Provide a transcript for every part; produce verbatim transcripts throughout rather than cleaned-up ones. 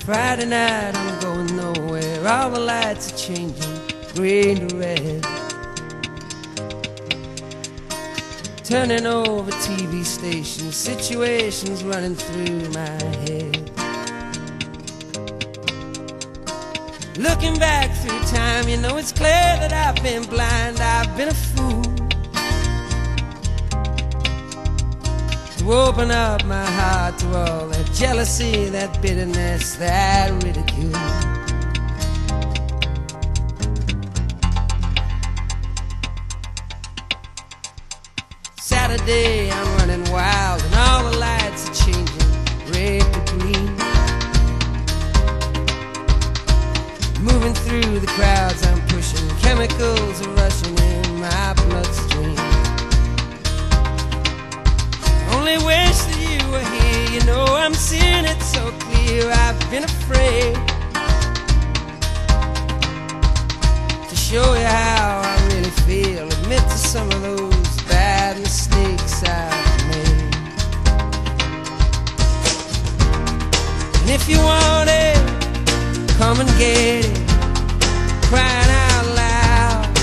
Friday night, I'm going nowhere. All the lights are changing, green to red. Turning over T V stations, situations running through my head. Looking back through time, you know it's clear that I've been blind, I've been a fool to open up my heart to all that jealousy, that bitterness, that ridicule. Saturday, I'm running wild and all the lights are changing red to green. Moving through the crowds I'm pushing, chemicals are rushing in my bloodstream. Only wish that you were here, you know I'm seeing it so clear. I've been afraid to show you how I really feel, admit to some of those bad mistakes I've made. And if you want it, come and get it, crying out loud.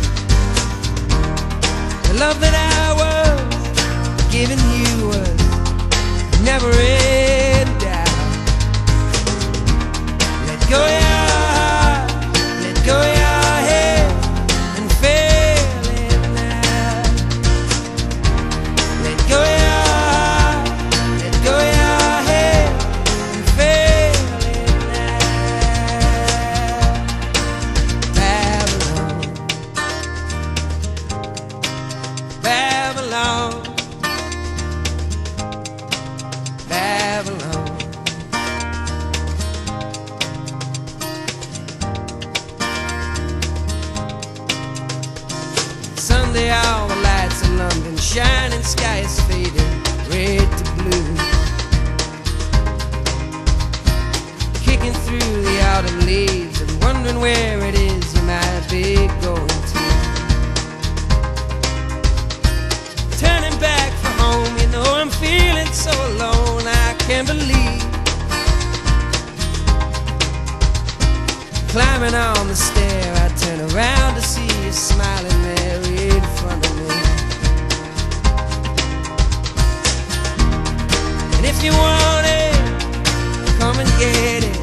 The love that I was giving you was never in doubt. Let go of your heart, let go of your head, and feel it now. Let go of your heart, let go of your head, and feel it now. Babylon, Babylon, Babylon. Sunday, all the lights of London, shining sky is fading red to blue. Kicking through the autumn leaves and wondering where it is you might be going to. Turning back for home, you know I'm feeling so alone, I can't believe. Climbing on the stair, I turn around to see you smiling there in front of me. And if you want it, come and get it,